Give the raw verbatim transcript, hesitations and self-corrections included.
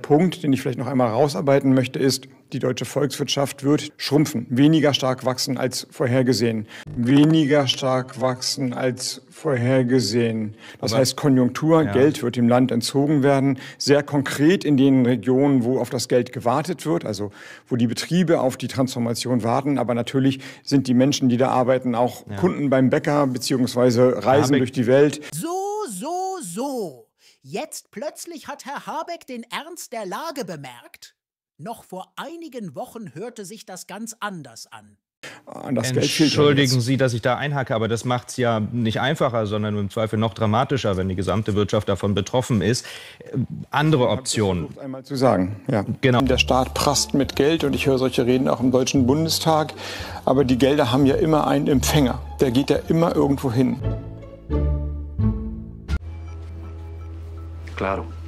Punkt, den ich vielleicht noch einmal rausarbeiten möchte, ist, die deutsche Volkswirtschaft wird schrumpfen, weniger stark wachsen als vorhergesehen. Weniger stark wachsen als vorhergesehen. Das Aber, heißt, Konjunktur, ja. Geld wird dem Land entzogen werden. Sehr konkret in den Regionen, wo auf das Geld gewartet wird, also wo die Betriebe auf die Transformation warten. Aber natürlich sind die Menschen, die da arbeiten, auch Ja. Kunden beim Bäcker beziehungsweise reisen Habeck. durch die Welt. So, so, so. Jetzt plötzlich hat Herr Habeck den Ernst der Lage bemerkt? Noch vor einigen Wochen hörte sich das ganz anders an. An das Geld fehlt Entschuldigen Sie, dass ich da einhacke, aber das macht es ja nicht einfacher, sondern im Zweifel noch dramatischer, wenn die gesamte Wirtschaft davon betroffen ist. Äh, andere Optionen. Ich einmal zu sagen, ja. Genau. Der Staat prasst mit Geld und ich höre solche Reden auch im Deutschen Bundestag. Aber die Gelder haben ja immer einen Empfänger. Der geht ja immer irgendwo hin. Claro.